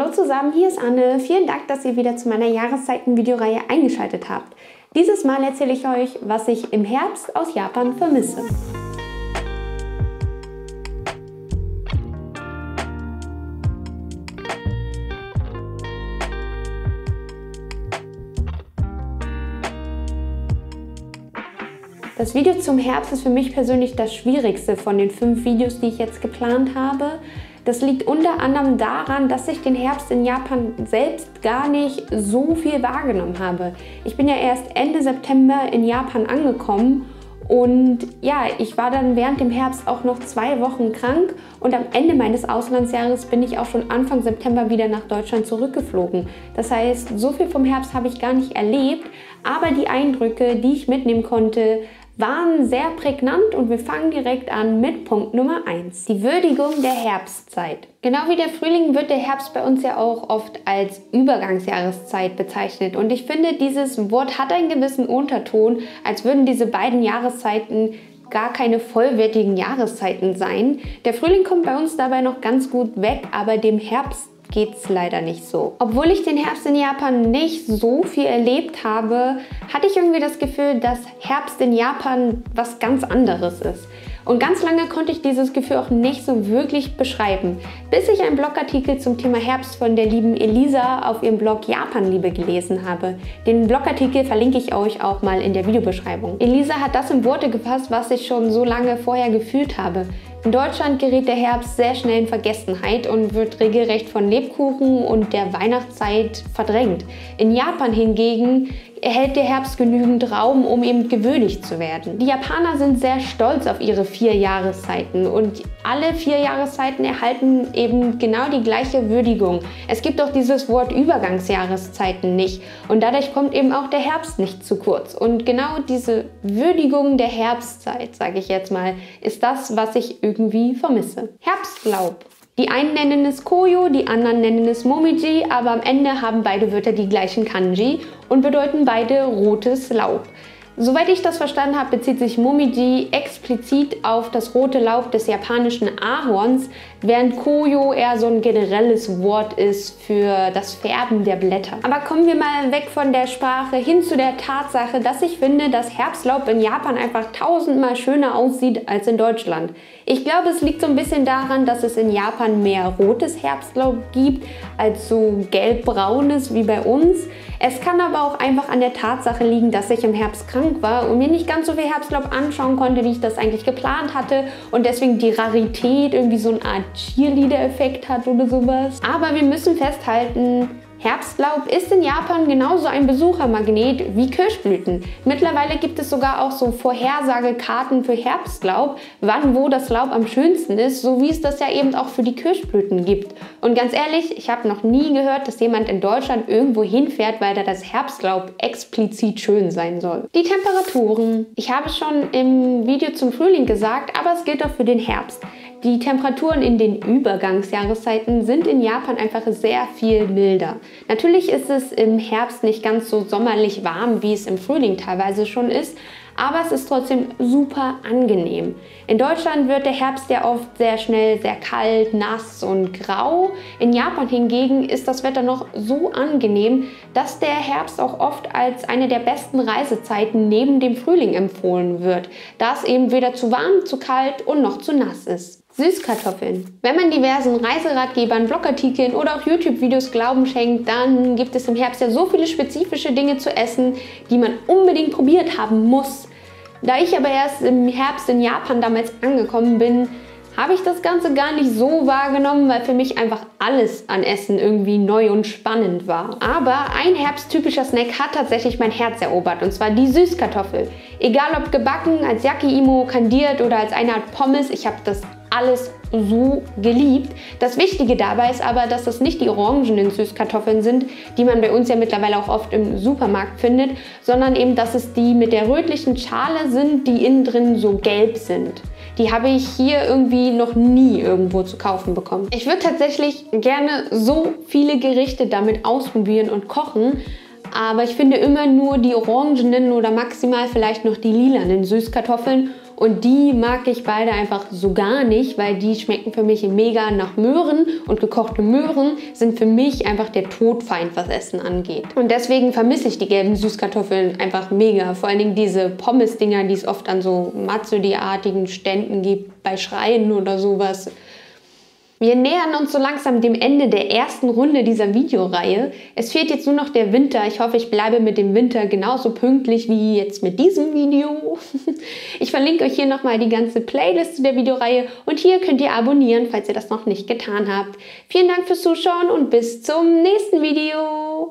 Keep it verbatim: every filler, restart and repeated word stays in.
Hallo zusammen, hier ist Anne. Vielen Dank, dass ihr wieder zu meiner Jahreszeiten-Videoreihe eingeschaltet habt. Dieses Mal erzähle ich euch, was ich im Herbst aus Japan vermisse. Das Video zum Herbst ist für mich persönlich das schwierigste von den fünf Videos, die ich jetzt geplant habe. Das liegt unter anderem daran, dass ich den Herbst in Japan selbst gar nicht so viel wahrgenommen habe. Ich bin ja erst Ende September in Japan angekommen und ja, ich war dann während dem Herbst auch noch zwei Wochen krank und am Ende meines Auslandsjahres bin ich auch schon Anfang September wieder nach Deutschland zurückgeflogen. Das heißt, so viel vom Herbst habe ich gar nicht erlebt, aber die Eindrücke, die ich mitnehmen konnte, waren sehr prägnant und wir fangen direkt an mit Punkt Nummer eins. Die Würdigung der Herbstzeit. Genau wie der Frühling wird der Herbst bei uns ja auch oft als Übergangsjahreszeit bezeichnet. Und ich finde, dieses Wort hat einen gewissen Unterton, als würden diese beiden Jahreszeiten gar keine vollwertigen Jahreszeiten sein. Der Frühling kommt bei uns dabei noch ganz gut weg, aber dem Herbst geht's leider nicht so. Obwohl ich den Herbst in Japan nicht so viel erlebt habe, hatte ich irgendwie das Gefühl, dass Herbst in Japan was ganz anderes ist. Und ganz lange konnte ich dieses Gefühl auch nicht so wirklich beschreiben, bis ich einen Blogartikel zum Thema Herbst von der lieben Elisa auf ihrem Blog Japanliebe gelesen habe. Den Blogartikel verlinke ich euch auch mal in der Videobeschreibung. Elisa hat das in Worte gefasst, was ich schon so lange vorher gefühlt habe. In Deutschland gerät der Herbst sehr schnell in Vergessenheit und wird regelrecht von Lebkuchen und der Weihnachtszeit verdrängt. In Japan hingegen erhält der Herbst genügend Raum, um eben gewöhnlich zu werden. Die Japaner sind sehr stolz auf ihre vier Jahreszeiten und alle vier Jahreszeiten erhalten eben genau die gleiche Würdigung. Es gibt auch dieses Wort Übergangsjahreszeiten nicht und dadurch kommt eben auch der Herbst nicht zu kurz. Und genau diese Würdigung der Herbstzeit, sage ich jetzt mal, ist das, was ich irgendwie vermisse. Herbstlaub. Die einen nennen es Koyo, die anderen nennen es Momiji, aber am Ende haben beide Wörter die gleichen Kanji und bedeuten beide rotes Laub. Soweit ich das verstanden habe, bezieht sich Momiji explizit auf das rote Laub des japanischen Ahorns, während Koyo eher so ein generelles Wort ist für das Färben der Blätter. Aber kommen wir mal weg von der Sprache hin zu der Tatsache, dass ich finde, dass Herbstlaub in Japan einfach tausendmal schöner aussieht als in Deutschland. Ich glaube, es liegt so ein bisschen daran, dass es in Japan mehr rotes Herbstlaub gibt als so gelb-braunes wie bei uns. Es kann aber auch einfach an der Tatsache liegen, dass ich im Herbst krank war und mir nicht ganz so viel Herbstlaub anschauen konnte, wie ich das eigentlich geplant hatte und deswegen die Rarität irgendwie so eine Art Cheerleader-Effekt hat oder sowas. Aber wir müssen festhalten, Herbstlaub ist in Japan genauso ein Besuchermagnet wie Kirschblüten. Mittlerweile gibt es sogar auch so Vorhersagekarten für Herbstlaub, wann wo das Laub am schönsten ist, so wie es das ja eben auch für die Kirschblüten gibt. Und ganz ehrlich, ich habe noch nie gehört, dass jemand in Deutschland irgendwo hinfährt, weil da das Herbstlaub explizit schön sein soll. Die Temperaturen. Ich habe es schon im Video zum Frühling gesagt, aber es gilt auch für den Herbst. Die Temperaturen in den Übergangsjahreszeiten sind in Japan einfach sehr viel milder. Natürlich ist es im Herbst nicht ganz so sommerlich warm, wie es im Frühling teilweise schon ist, aber es ist trotzdem super angenehm. In Deutschland wird der Herbst ja oft sehr schnell sehr kalt, nass und grau. In Japan hingegen ist das Wetter noch so angenehm, dass der Herbst auch oft als eine der besten Reisezeiten neben dem Frühling empfohlen wird, da es eben weder zu warm, zu kalt und noch zu nass ist. Süßkartoffeln. Wenn man diversen Reiseratgebern, Blogartikeln oder auch YouTube-Videos Glauben schenkt, dann gibt es im Herbst ja so viele spezifische Dinge zu essen, die man unbedingt probiert haben muss. Da ich aber erst im Herbst in Japan damals angekommen bin, habe ich das Ganze gar nicht so wahrgenommen, weil für mich einfach alles an Essen irgendwie neu und spannend war. Aber ein herbsttypischer Snack hat tatsächlich mein Herz erobert, und zwar die Süßkartoffel. Egal ob gebacken, als Yaki-Imo, kandiert oder als eine Art Pommes, ich habe das alles so geliebt. Das Wichtige dabei ist aber, dass das nicht die orangenen Süßkartoffeln sind, die man bei uns ja mittlerweile auch oft im Supermarkt findet, sondern eben, dass es die mit der rötlichen Schale sind, die innen drin so gelb sind. Die habe ich hier irgendwie noch nie irgendwo zu kaufen bekommen. Ich würde tatsächlich gerne so viele Gerichte damit ausprobieren und kochen, aber ich finde immer nur die orangenen oder maximal vielleicht noch die lilanen Süßkartoffeln und die mag ich beide einfach so gar nicht, weil die schmecken für mich mega nach Möhren und gekochte Möhren sind für mich einfach der Todfeind, was Essen angeht. Und deswegen vermisse ich die gelben Süßkartoffeln einfach mega. Vor allen Dingen diese Pommes-Dinger, die es oft an so Mazzoli-artigen Ständen gibt, bei Schreien oder sowas. Wir nähern uns so langsam dem Ende der ersten Runde dieser Videoreihe. Es fehlt jetzt nur noch der Winter. Ich hoffe, ich bleibe mit dem Winter genauso pünktlich wie jetzt mit diesem Video. Ich verlinke euch hier nochmal die ganze Playlist der Videoreihe und hier könnt ihr abonnieren, falls ihr das noch nicht getan habt. Vielen Dank fürs Zuschauen und bis zum nächsten Video.